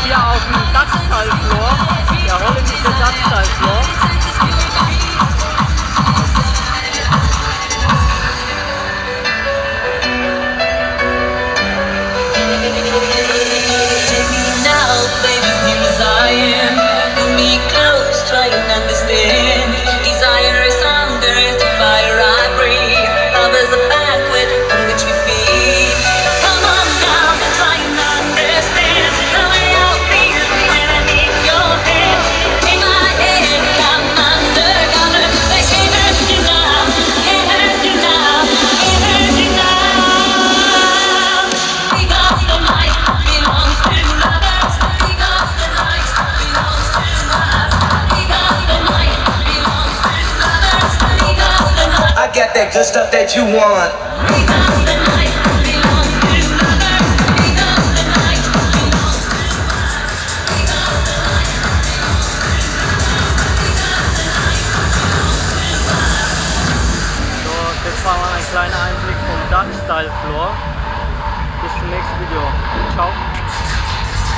hier auf dem Dachstyle-Floor, der holländische Dachstyle-Floor. Got that good stuff that you want. So, das war mal ein kleiner Einblick vom Dachstyle-Floor. Bis zum nächsten Video. Ciao.